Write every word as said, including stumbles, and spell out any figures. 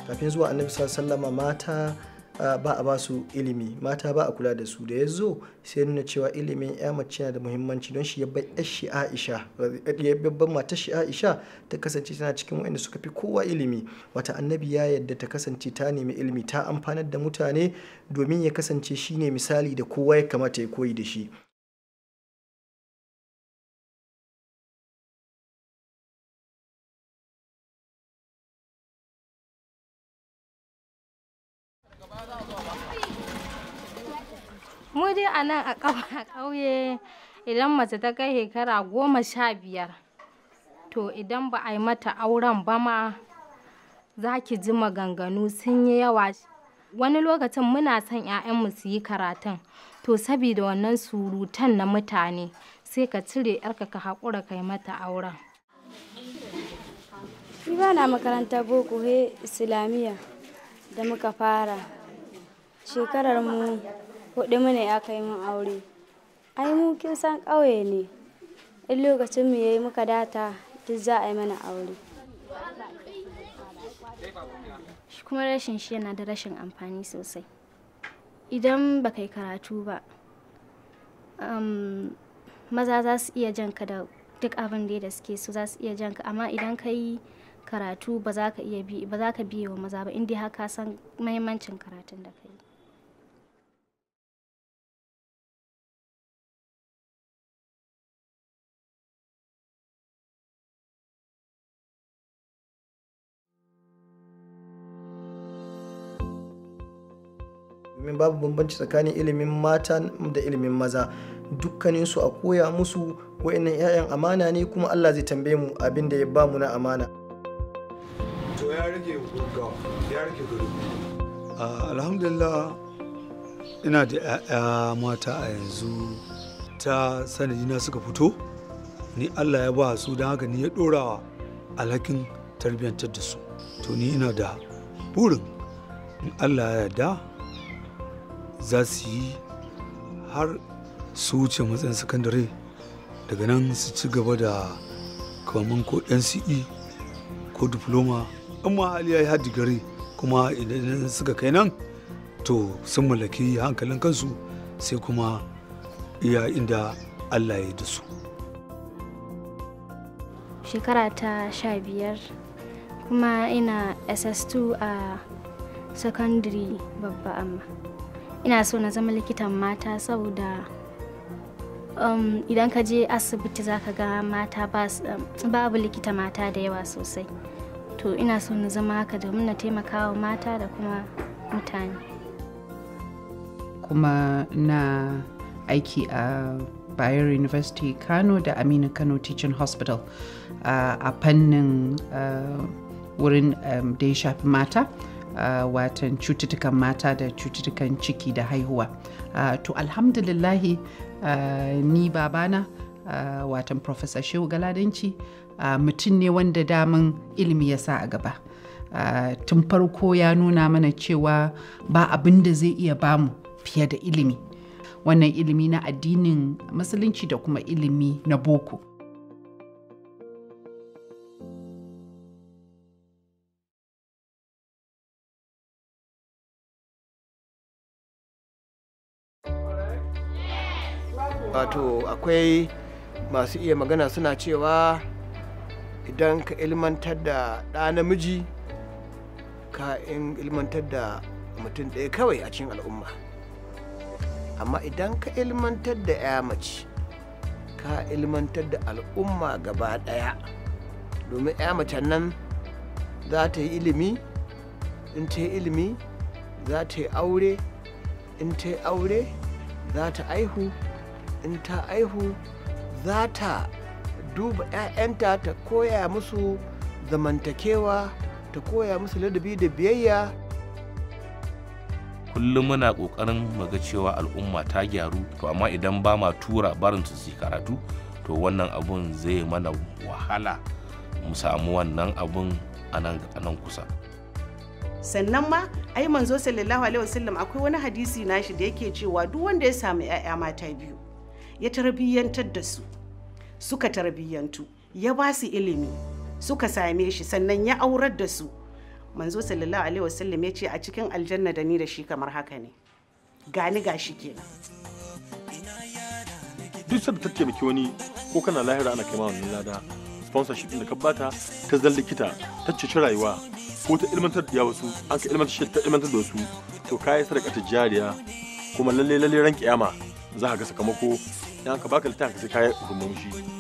kafin zuwa annabi sallallahu alaihi mata ba a ba su ilimi, mata ba a kula da su. Da ya zo sai nuna cewa ilimin ya mace yana da muhimmanci, don shi ya bai shi Aisha, ya babban matar shi Aisha ta kasance tana cikin waɗanda suka fi kowa ilimi. Wata annabi ya yadda ta kasance ta nemi ilimi, ta amfanar da mutane domin ya kasance shine misali da kowa ya kamata ya koyi da shi. Mu dai a nan a ƙauye idan mace ta kai shekara goma sha biyar, to idan ba a yi mata auren ba ma za ki ji maganganu sun yi yawa. Wani lokacin muna son 'ya'yanmu su yi karatun, to saboda wannan surutan na mutane sai ka cire 'yarka ka haƙura kai mata auren. Ni ba na makarantar boko he Islamiyya da muka fara. Shekarar mu hudu mu ne aka yi min aure. Ai mu kin san ƙauye ne, in lokacin mu yayi muka data duk za a yi mana aure. Kuma rashin shi yana da rashin amfani sosai. Idan ba kai karatu ba, um, maza za su iya janka da duk abin da suke so, za su iya janka, amma idan ka yi karatu ba za ka iya bi ba za ka biye wa maza ba, inda haka san muhimmancin karatun da kai. Domin babu bambanci tsakanin ilimin mata da ilimin maza, dukkaninsu a koya musu. Wa'annan 'ya'yan amana ne, kuma Allah zai tambaye mu abin da ya ba mu na amana. To ya rage gaggawa, ya rage gudu. Alhamdulillah ina da 'ya'ya mata a yanzu, ta sanadina suka fito, ni Allah ya ba su, don haka ni ya ɗorawa alhakin tarbiyyantar da su. To ni ina da burin in Allah ya yarda za su yi har su wuce matsayin sakandare, daga nan su ci gaba da kaman ko N C E ko diploma, amma hali ya yi har digiri. Kuma idan suka kai nan to sun mallaki hankalin kansu, sai kuma iya inda Allah ya yi da su. Shekara ta sha biyar kuma ina S S two a secondary babba, amma ina so na zama likitan mata saboda um, idan ka je asibiti za ka ga mata babu likita mata da yawa sosai. To ina so na zama haka domin na taimaka wa mata da kuma mutane. Kuma na aiki a Bayero University Kano da Aminu Kano Teaching Hospital uh, a fannin uh, wurin um, da ya shafi mata. Uh, watan cututtukan mata da cututtukan ciki da haihuwa. Uh, to alhamdulillahi uh, ni babana uh, watan Professor Shehu Galadanci uh, mutum ne wanda daman ilimi ya sa a gaba. Uh, tun farko ya nuna mana cewa ba abin da zai iya bamu fiye da ilimi. Wannan ilimi na addinin musulunci da kuma ilimi na boko. Wato akwai masu iya magana suna cewa idan ka ilmantar da ɗa namiji ka in ilmantar da mutum ɗaya kawai a cikin al'umma, amma idan ka ilmantar da 'ya mace ka ilmantar da al'umma gaba ɗaya, domin 'ya mace nan za ta yi ilimi, in ta yi ilimi za ta yi aure, in ta yi aure za ta aihu, in ta aihu za ta duba 'ya'yanta ta koya musu zamantakewa, ta koya musu ladabi da biyayya. Kullum muna ƙoƙarin muga cewa al'umma ta gyaru, to amma idan ba ma tura barin su su karatu, to wannan abun zai mana wahala mu samu wannan abun a nan kusa. Sannan ma ai manzo sallallahu alaihi wasallam akwai wani hadisi nashi da yake cewa duk wanda ya samu 'ya'ya mata biyu ya tarbiyyantar da su, suka tarbiyyantu, ya ba su ilimi, suka same shi, sannan ya aurar da su, manzo sallallahu alaihi wasallam ya ce a cikin aljanna da ni da shi kamar haka ne, gani gashi kenan. Duk sanda ta taimaki wani ko kana lahira ana kai ma wannan lada, sponsorship din da ka bata ta zan likita ta ceci rayuwa ko ta ilmantar da wasu an ka ilmantar ta ilmantar da wasu, to kai sadaka ta jariya kuma lalle lalle ran kiyama za ka ga sakamako, idan ka baka littafin sai kai gumurmushi.